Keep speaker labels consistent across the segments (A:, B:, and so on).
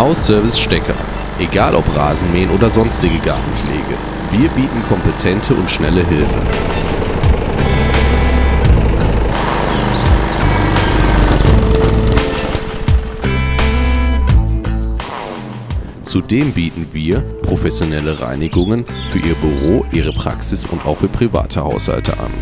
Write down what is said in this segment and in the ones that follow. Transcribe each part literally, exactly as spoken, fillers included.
A: Hausservice Stecker. Egal ob Rasenmähen oder sonstige Gartenpflege. Wir bieten kompetente und schnelle Hilfe. Zudem bieten wir professionelle Reinigungen für Ihr Büro, Ihre Praxis und auch für private Haushalte an.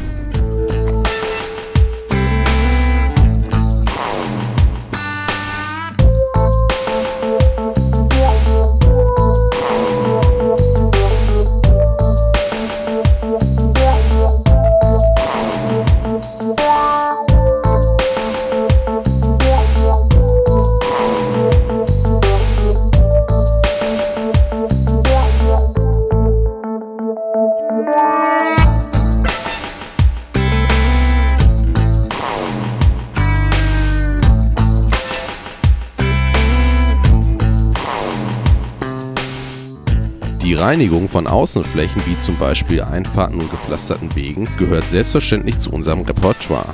A: Die Reinigung von Außenflächen wie zum Beispiel Einfahrten und gepflasterten Wegen gehört selbstverständlich zu unserem Repertoire.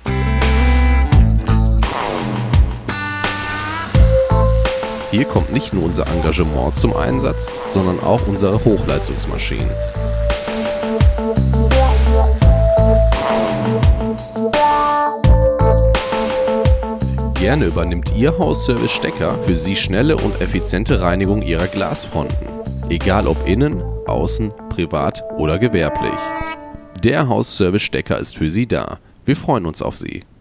A: Hier kommt nicht nur unser Engagement zum Einsatz, sondern auch unsere Hochleistungsmaschinen. Gerne übernimmt Ihr Hausservice Stecker für Sie schnelle und effiziente Reinigung Ihrer Glasfronten. Egal ob innen, außen, privat oder gewerblich. Der Hausservice Stecker ist für Sie da. Wir freuen uns auf Sie.